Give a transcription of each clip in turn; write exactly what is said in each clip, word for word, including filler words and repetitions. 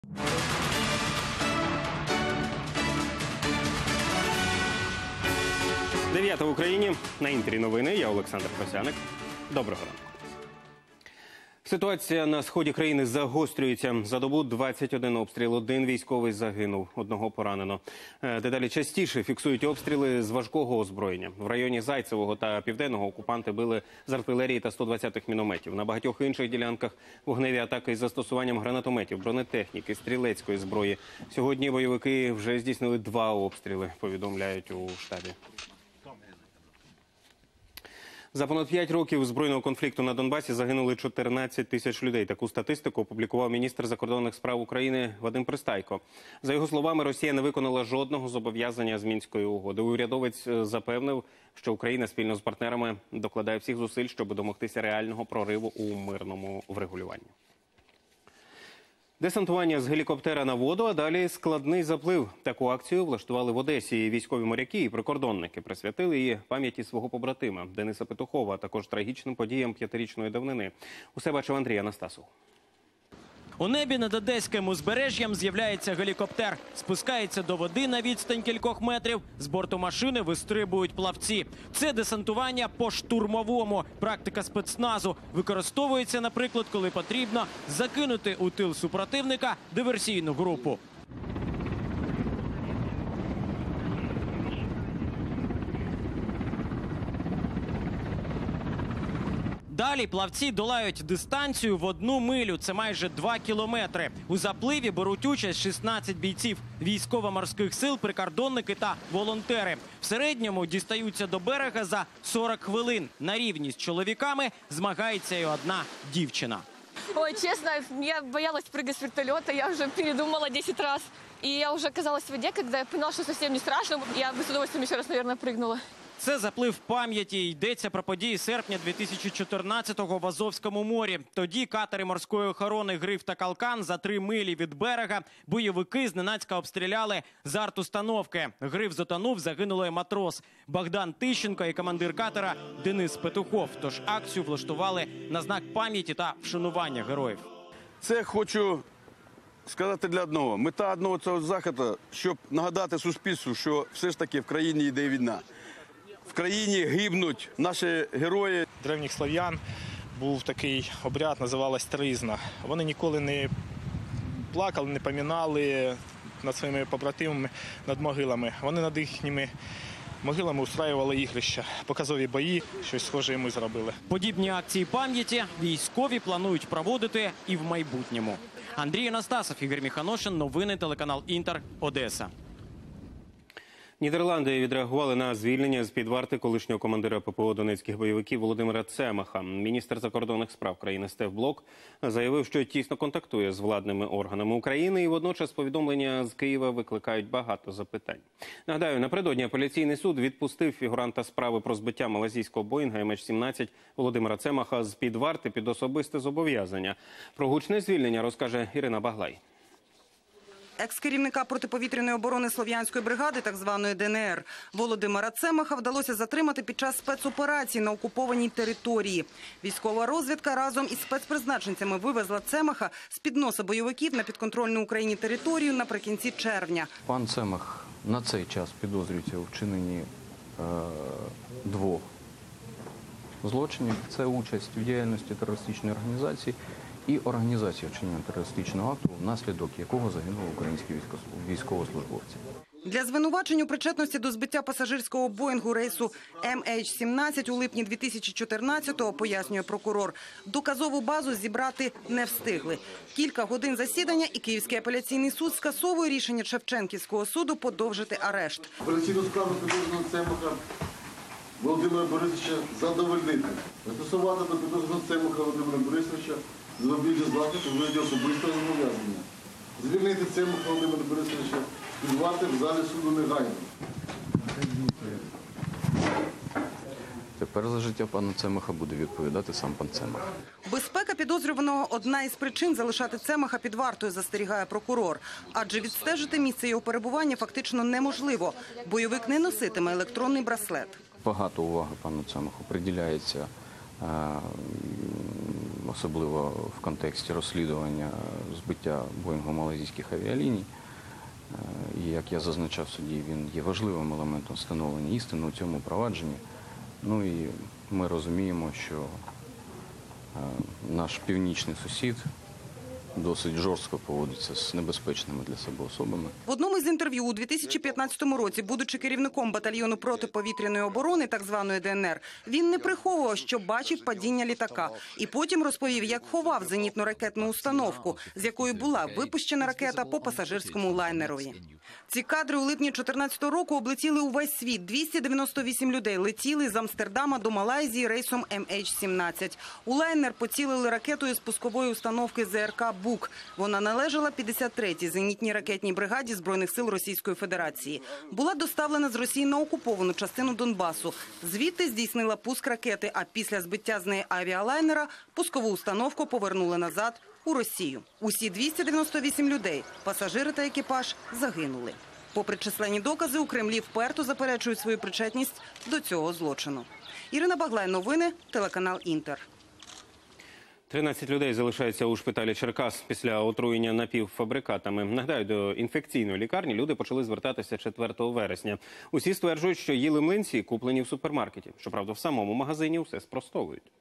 Дев'ята в Україні. На Інтері новини. Я Олександр Косяник. Доброго ранку. Ситуація на сході країни загострюється. За добу двадцять один обстріл, один військовий загинув, одного поранено. Дедалі частіше фіксують обстріли з важкого озброєння. В районі Зайцевого та Південного окупанти били з артилерії та сто двадцятих мінометів. На багатьох інших ділянках вогневі атаки із застосуванням гранатометів, бронетехніки, стрілецької зброї. Сьогодні бойовики вже здійснили два обстріли, повідомляють у штабі. За понад п'ять років збройного конфлікту на Донбасі загинули чотирнадцять тисяч людей. Таку статистику опублікував міністр закордонних справ України Вадим Пристайко. За його словами, Росія не виконала жодного зобов'язання з Мінської угоди. Урядовець запевнив, що Україна спільно з партнерами докладає всіх зусиль, щоб домогтися реального прориву у мирному врегулюванні. Десантування з гелікоптера на воду, а далі складний заплив. Таку акцію влаштували в Одесі військові моряки і прикордонники. Присвятили її пам'яті свого побратима Дениса Петухова, а також трагічним подіям п'ятирічної давнини. Усе бачив Андрій Анастасов. У небі над одеським узбережжям з'являється гелікоптер. Спускається до води на відстань кількох метрів. З борту машини вистрибують плавці. Це десантування по-штурмовому. Практика спецназу. Використовується, наприклад, коли потрібно закинути у тил супротивника диверсійну групу. Далі плавці долають дистанцію в одну милю. Це майже два кілометри. У запливі беруть участь шістнадцять бійців військово-морських сил, прикордонники та волонтери. В середньому дістаються до берега за сорок хвилин. На рівні з чоловіками змагається і одна дівчина. Ой, честно, я боялась прыгать с вертолета, я уже передумала десять раз. И я уже оказалась в воде, когда я поняла, что совсем не страшно. Я бы с удовольствием еще раз, наверное, прыгнула. Це заплив пам'яті. Йдеться про події серпня дві тисячі чотирнадцятого в Азовському морі. Тоді катери морської охорони «Гриф» та «Калкан» за три милі від берега бойовики зненацька обстріляли з артустановки. «Гриф» затонув, загинули матрос Богдан Тищенко і командир катера Денис Петухов. Тож акцію влаштували на знак пам'яті та вшанування героїв. Це хочу сказати для одного. Мета одного цього заходу, щоб нагадати суспільству, що все ж таки в країні йде війна. В країні гибнуть наші герої. Древніх слов'ян був такий обряд, називалась тризна. Вони ніколи не плакали, не пам'ятали над своїми побратимами, над могилами. Вони над їхніми могилами устраювали ігрища, показові бої, щось схоже ми зробили. Подібні акції пам'яті військові планують проводити і в майбутньому. Андрій Анастасов, Ігор Міханошин, новини, телеканал «Інтер», Одеса. Нідерланди відреагували на звільнення з-під варти колишнього командира ППО донецьких бойовиків Володимира Цемаха. Міністр закордонних справ країни Стеф Блок заявив, що тісно контактує з владними органами України, і водночас повідомлення з Києва викликають багато запитань. Нагадаю, напередодні апеляційний суд відпустив фігуранта справи про збиття малазійського Боїнга Ем Ейч сімнадцять Володимира Цемаха з-під варти під особисте зобов'язання. Про гучне звільнення розкаже Ірина Баглай. Екс-керівника протиповітряної оборони Слов'янської бригади, так званої Де Ен Ер, Володимира Цемаха вдалося затримати під час спецоперації на окупованій території. Військова розвідка разом із спецпризначенцями вивезла Цемаха з-під носа бойовиків на підконтрольну Україні територію наприкінці червня. Пан Цемах на цей час підозрюється у вчиненні е, двох злочинів. Це участь в діяльності терористичної організації і організація вчинення терористичного акту, внаслідок якого загинули українські військовослужбовці. Для звинувачень у причетності до збиття пасажирського Боїнгу рейсу Ем Ейч сімнадцять у липні дві тисячі чотирнадцятого, пояснює прокурор, доказову базу зібрати не встигли. Кілька годин засідання і Київський апеляційний суд скасовує рішення Шевченківського суду подовжити арешт. Апеляційну справу підозрюваного Цемаха Володимира Борисовича задовольнити. Застосувати до підозрюваного Цемаха Володимира Борисовича запобіжний захід у вигляді особистого зобов'язання. Звільнити Цемаха Володимира Борисовича під варти в залі суду негайно. Тепер за життя пана Цемаха буде відповідати сам пан Цемах. Безпека підозрюваного – одна із причин залишати Цемаха під вартою, застерігає прокурор. Адже відстежити місце його перебування фактично неможливо. Бойовик не носитиме електронний браслет. Багато уваги пану Цемаху приділяється особливо в контексті розслідування збиття Боїнгу малайзійських авіаліній. І, як я зазначав в суді, він є важливим елементом встановлення істини у цьому провадженні. Ну і ми розуміємо, що наш північний сусід досить жорстко поводиться з небезпечними для себе особами. В одному з інтерв'ю у дві тисячі п'ятнадцятому році, будучи керівником батальйону протиповітряної оборони, так званої Де Ен Ер, він не приховував, що бачив падіння літака. І потім розповів, як ховав зенітну ракетну установку, з якої була випущена ракета по пасажирському лайнерові. Ці кадри у липні дві тисячі чотирнадцятого року облетіли увесь світ. двісті дев'яносто вісім людей летіли з Амстердама до Малайзії рейсом Ем Ейч сімнадцять. У лайнер поцілили ракетою з пускової установки Зе Ер Ка «Бук». Вона належала п'ятдесят третій зенітній ракетній бригаді Збройних сил Російської Федерації. Була доставлена з Росії на окуповану частину Донбасу. Звідти здійснила пуск ракети, а після збиття з неї авіалайнера пускову установку повернули назад у Росію. Усі двісті дев'яносто вісім людей, пасажири та екіпаж, загинули. Попри численні докази, у Кремлі вперто заперечують свою причетність до цього злочину. Ірина Баглай, новини, телеканал «Інтер». тринадцять людей залишаються у шпиталі Черкас після отруєння напівфабрикатами. Нагадаю, до інфекційної лікарні люди почали звертатися четвертого вересня. Усі стверджують, що їли млинці, куплені в супермаркеті. Щоправда, в самому магазині все спростовують.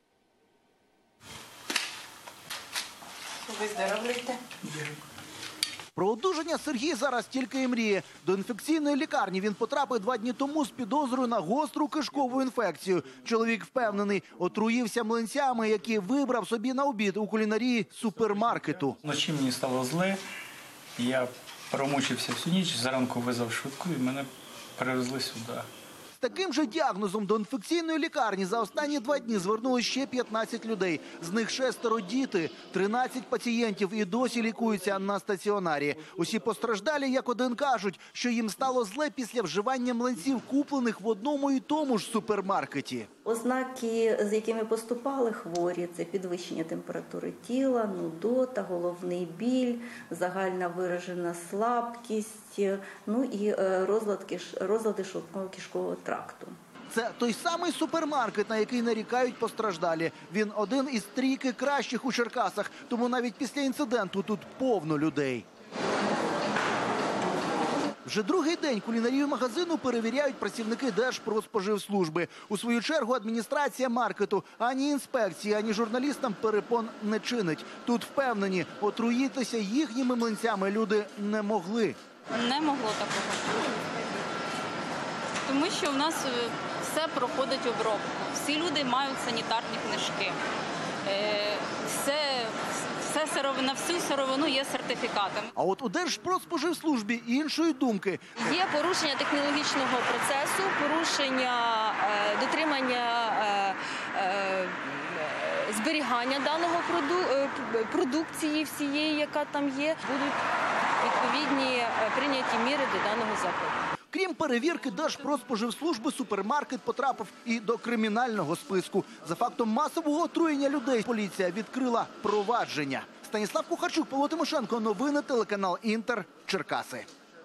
Виздоровлюйте. Про одужання Сергій зараз тільки і мріє. До інфекційної лікарні він потрапив два дні тому з підозрою на гостру кишкову інфекцію. Чоловік впевнений, отруївся млинцями, які вибрав собі на обід у кулінарії супермаркету. Вночі мені стало зле, я промучився всю ніч, зранку визвав швидку і мене перевезли сюди. З таким же діагнозом до інфекційної лікарні за останні два дні звернули ще п'ятнадцять людей. З них шестеро діти, тринадцять пацієнтів і досі лікуються на стаціонарі. Усі постраждалі, як один, кажуть, що їм стало зле після вживання млинців, куплених в одному і тому ж супермаркеті. Ознаки, з якими поступали хворі, це підвищення температури тіла, нудота, головний біль, загальна виражена слабкість, ну і розлади, розлади шлунково-кишкового тракту. Це той самий супермаркет, на який нарікають постраждалі. Він один із трійки кращих у Черкасах, тому навіть після інциденту тут повно людей. Вже другий день кулінарію магазину перевіряють працівники Держпродспоживслужби. У свою чергу адміністрація маркету ані інспекції, ані журналістам перепон не чинить. Тут впевнені, отруїтися їхніми млинцями люди не могли. Не могло такого. Тому що в нас все проходить обробку. Всі люди мають санітарні книжки. Все... Все сировина, на всю сировину є сертифікатом. А от у Держпродспоживслужбі іншої думки. Є порушення технологічного процесу, порушення е, дотримання е, е, зберігання даного проду, е, продукції всієї, яка там є. Будуть відповідні е, прийняті міри до даного закладу. Крім перевірки Держпродспоживслужби, супермаркет потрапив і до кримінального списку. За фактом масового отруєння людей поліція відкрила провадження. Станіслав Кухарчук, Павло Тимошенко, новини, телеканал «Інтер», Черкаси.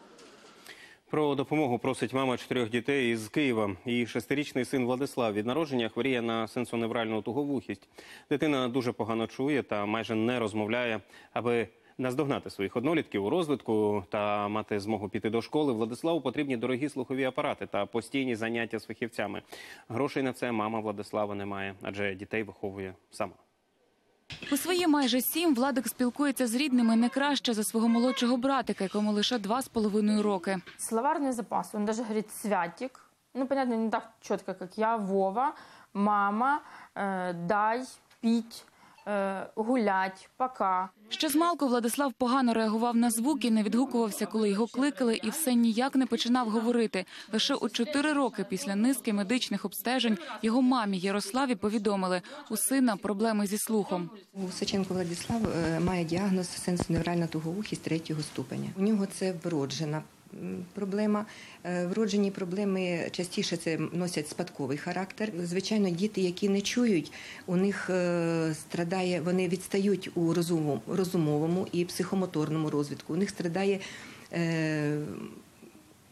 Про допомогу просить мама чотирьох дітей із Києва. Її шестирічний син Владислав від народження хворіє на сенсоневральну туговухість. Дитина дуже погано чує та майже не розмовляє. Аби наздогнати своїх однолітків у розвитку та мати змогу піти до школи, Владиславу потрібні дорогі слухові апарати та постійні заняття з фахівцями. Грошей на це мама Владислава не має, адже дітей виховує сама. У свої майже сім Владик спілкується з рідними не краще за свого молодшого братика, якому лише два з половиною роки. Словарный запас, он даже говорит «святик». Ну, понятно, не так четко, как я, Вова, мама, э, дай, пить, э, гулять, пока. Ще змалку Владислав погано реагував на звуки, не відгукувався, коли його кликали, і все ніяк не починав говорити. Лише у чотири роки після низки медичних обстежень його мамі Ярославі повідомили – у сина проблеми зі слухом. Усаченко Владислав має діагноз сенсоневральна туговухість третього ступеня. У нього це вроджена проблема. Вроджені проблеми частіше це носять спадковий характер. Звичайно, діти, які не чують, у них страдає, вони відстають у розумовому і психомоторному розвитку. У них страдає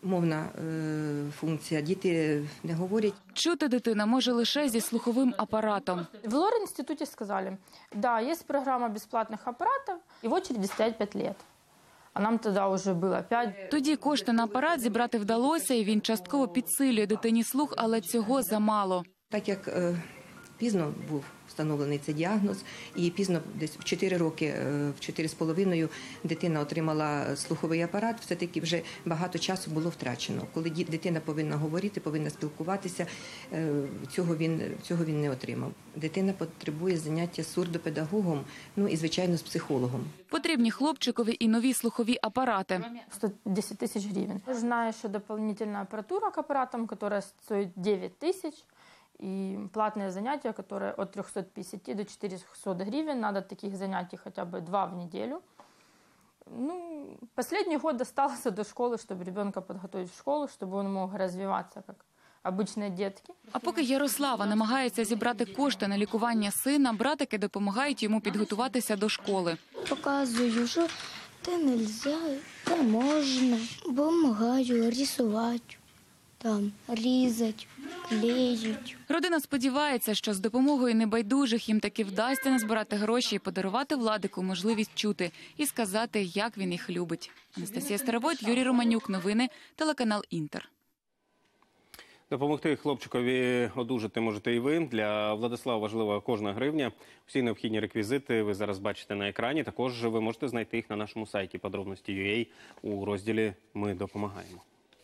мовна функція. Діти не говорять. Чути дитина може лише зі слуховим апаратом. В лор-институте сказали, да, есть программа бесплатных аппаратов, и в очереди стоять пять лет. А нам тоді вже було п'ять. Тоді кошти на апарат зібрати вдалося, і він частково підсилює дитині слух, але цього замало. Так як е, пізно був встановлений цей діагноз, і пізно, десь в чотири роки, в чотири з половиною дитина отримала слуховий апарат, все-таки вже багато часу було втрачено. Коли дитина повинна говорити, повинна спілкуватися, цього він, цього він не отримав. Дитина потребує заняття з сурдопедагогом, ну і, звичайно, з психологом. Потрібні хлопчикові і нові слухові апарати. сто десять тисяч гривень. Знаю, що дополнительна апаратура к апаратам, яка стоїть дев'ять тисяч. И платные занятия, которые от трёхсот пятидесяти до четырёхсот гривен. Надо таких занятий хотя бы два в неделю. Ну, последний год остался до школы, чтобы ребенка подготовить в школу, чтобы он мог развиваться как обычные детки. А поки Ярослава намагається зібрати кошти на лікування сина, братики допомагають йому підготуватися до школи. Показую, що це не можна, це можна. Допомагаю рисувати, там, різати. Клеють. Родина сподівається, що з допомогою небайдужих їм таки вдасться назбирати гроші і подарувати Владику можливість чути і сказати, як він їх любить. Анастасія Старовойт, Юрій Романюк. Новини, телеканал Інтер. Допомогти хлопчикові одужати можете і ви. Для Владислава важлива кожна гривня. Всі необхідні реквізити ви зараз бачите на екрані. Також ви можете знайти їх на нашому сайті подробності крапка ю а у розділі «Ми допомагаємо».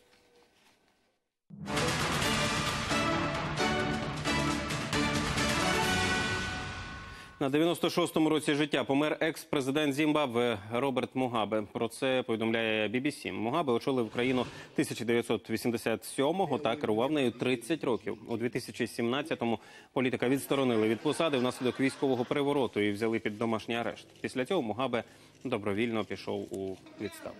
На дев'яносто шостому році життя помер екс-президент Зімбабве Роберт Мугабе. Про це повідомляє бі бі сі. Мугабе очолив країну тисяча дев'ятсот вісімдесят сьомого та керував нею тридцять років. У дві тисячі сімнадцятому політика відсторонили від посади внаслідок військового перевороту і взяли під домашній арешт. Після цього Мугабе добровільно пішов у відставку.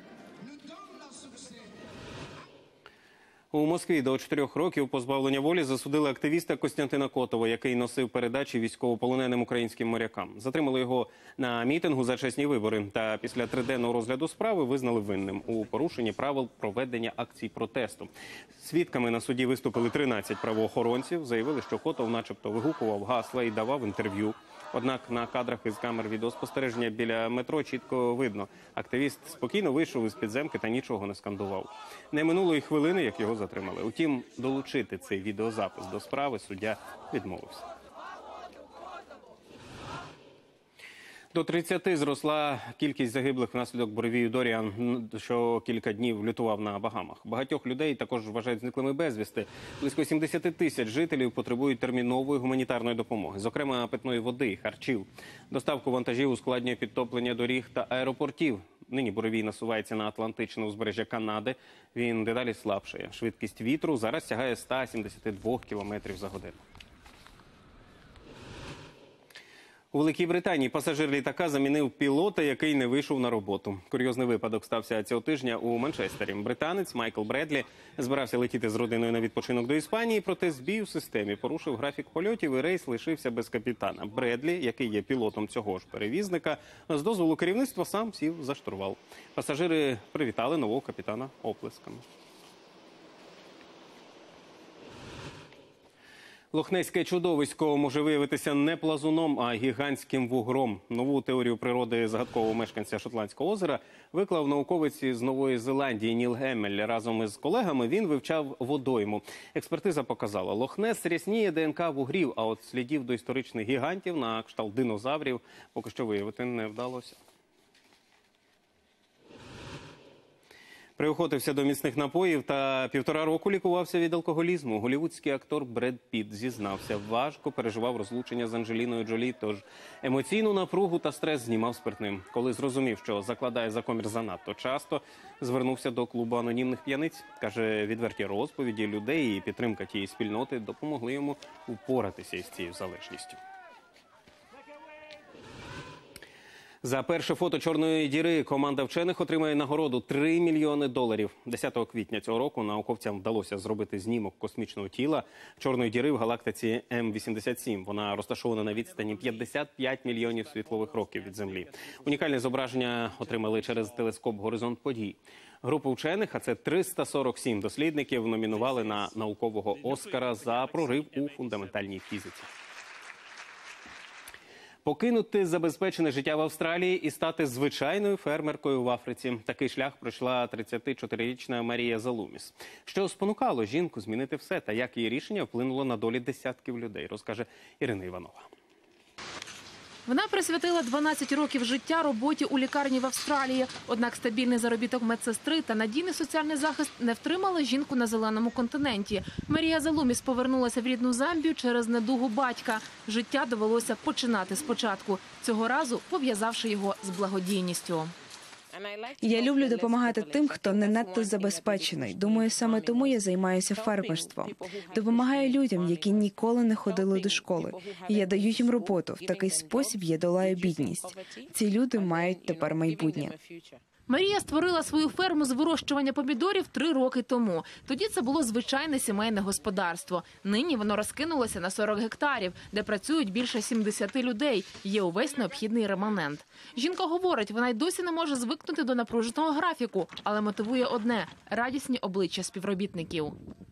У Москві до чотирьох років позбавлення волі засудили активіста Костянтина Котова, який носив передачі військовополоненим українським морякам. Затримали його на мітингу за чесні вибори та після триденного розгляду справи визнали винним у порушенні правил проведення акцій протесту. Свідками на суді виступили тринадцять правоохоронців, заявили, що Котов начебто вигукував гасла і давав інтерв'ю. Однак на кадрах із камер відеоспостереження біля метро чітко видно. Активіст спокійно вийшов із підземки та нічого не скандував. Не минуло й хвилини, як його затримали. Утім, долучити цей відеозапис до справи суддя відмовився. До тридцяти зросла кількість загиблих внаслідок буревію Доріан, що кілька днів лютував на Багамах. Багатьох людей також вважають зниклими безвісти. Близько сімдесят тисяч жителів потребують термінової гуманітарної допомоги, зокрема питної води, харчів. Доставку вантажів ускладнює підтоплення доріг та аеропортів. Нині буревій насувається на Атлантичне узбережжя Канади. Він дедалі слабшає. Швидкість вітру зараз сягає ста сімдесяти двох кілометрів за годину. У Великій Британії пасажир літака замінив пілота, який не вийшов на роботу. Курйозний випадок стався цього тижня у Манчестері. Британець Майкл Бредлі збирався летіти з родиною на відпочинок до Іспанії, проте збій у системі порушив графік польотів і рейс лишився без капітана. Бредлі, який є пілотом цього ж перевізника, з дозволу керівництва сам сів за штурвал. Пасажири привітали нового капітана оплесками. Лохнеське чудовисько може виявитися не плазуном, а гігантським вугром. Нову теорію природи загадкового мешканця Шотландського озера виклав науковець з Нової Зеландії Ніл Геммель. Разом із колегами він вивчав водойму. Експертиза показала, Лохнес рясніє де ен ка вугрів, а от слідів доісторичних гігантів на кшталт динозаврів поки що виявити не вдалося. Приохотився до міцних напоїв та півтора року лікувався від алкоголізму. Голлівудський актор Бред Пітт зізнався, важко переживав розлучення з Анджеліною Джолі, тож емоційну напругу та стрес знімав спиртним. Коли зрозумів, що закладає за комір занадто часто, звернувся до клубу анонімних п'яниць. Каже, відверті розповіді людей і підтримка тієї спільноти допомогли йому впоратися із цією залежністю. За перше фото чорної діри команда вчених отримає нагороду три мільйони доларів. десятого квітня цього року науковцям вдалося зробити знімок космічного тіла чорної діри в галактиці М вісімдесят сім. Вона розташована на відстані п'ятдесят п'ять мільйонів світлових років від Землі. Унікальне зображення отримали через телескоп «Горизонт подій». Групу вчених, а це триста сорок сім дослідників, номінували на наукового Оскара за прорив у фундаментальній фізиці. Покинути забезпечене життя в Австралії і стати звичайною фермеркою в Африці. Такий шлях пройшла тридцятичотирирічна Марія Залуміс. Що спонукало жінку змінити все та як її рішення вплинуло на долі десятків людей, розкаже Ірина Іванова. Вона присвятила дванадцять років життя роботі у лікарні в Австралії. Однак стабільний заробіток медсестри та надійний соціальний захист не втримали жінку на зеленому континенті. Марія Залуміс повернулася в рідну Замбію через недугу батька. Життя довелося починати спочатку, цього разу пов'язавши його з благодійністю. Я люблю допомагати тим, хто не надто забезпечений. Думаю, саме тому я займаюся фермерством. Допомагаю людям, які ніколи не ходили до школи. Я даю їм роботу. В такий спосіб я долаю бідність. Ці люди мають тепер майбутнє. Марія створила свою ферму з вирощування помідорів три роки тому. Тоді це було звичайне сімейне господарство. Нині воно розкинулося на сорок гектарів, де працюють більше сімдесяти людей. Є увесь необхідний реманент. Жінка говорить, вона й досі не може звикнути до напруженого графіку, але мотивує одне – радісні обличчя співробітників.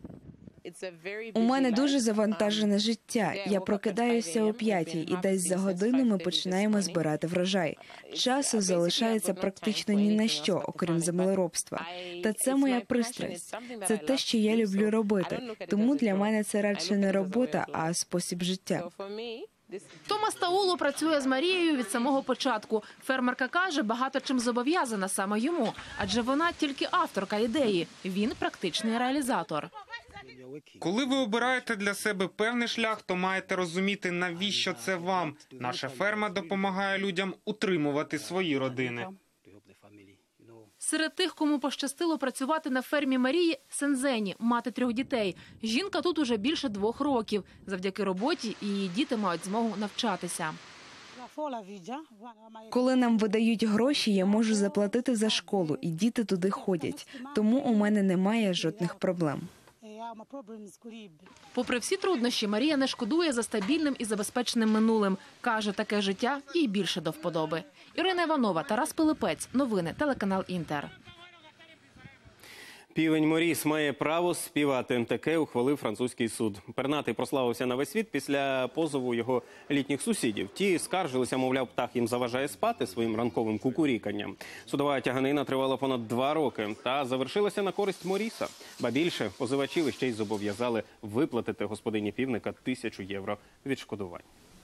У мене дуже завантажене життя. Я прокидаюся о п'ятій і десь за годину ми починаємо збирати врожай. Часу залишається практично ні на що, окрім землеробства. Та це моя пристрасть. Це те, що я люблю робити. Тому для мене це радше не робота, а спосіб життя. Томас Тауло працює з Марією від самого початку. Фермерка каже, багато чим зобов'язана саме йому, адже вона тільки авторка ідеї, він практичний реалізатор. Коли ви обираєте для себе певний шлях, то маєте розуміти, навіщо це вам. Наша ферма допомагає людям утримувати свої родини. Серед тих, кому пощастило працювати на фермі Марії – Сензені, мати трьох дітей. Жінка тут уже більше двох років. Завдяки роботі її діти мають змогу навчатися. Коли нам видають гроші, я можу заплатити за школу, і діти туди ходять. Тому у мене немає жодних проблем. Попри всі труднощі, Марія не шкодує за стабільним і забезпеченим минулим. Каже, таке життя їй більше до вподоби. Ірина Іванова, Тарас Пилипець. Новини, телеканал «Інтер». Півень Моріс має право співати. Таке ухвалив французький суд. Пернатий прославився на весь світ після позову його літніх сусідів. Ті скаржилися, мовляв, птах їм заважає спати своїм ранковим кукуріканням. Судова тяганина тривала понад два роки та завершилася на користь Моріса. Ба більше, позивачів ще й зобов'язали виплатити господині півника тисячу євро відшкодувань.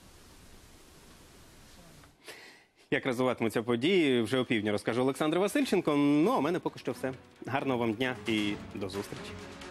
Як розвиватимуться події, вже опівдні розкаже Олександр Васильченко. Ну, а в мене поки що все. Гарного вам дня і до зустрічі.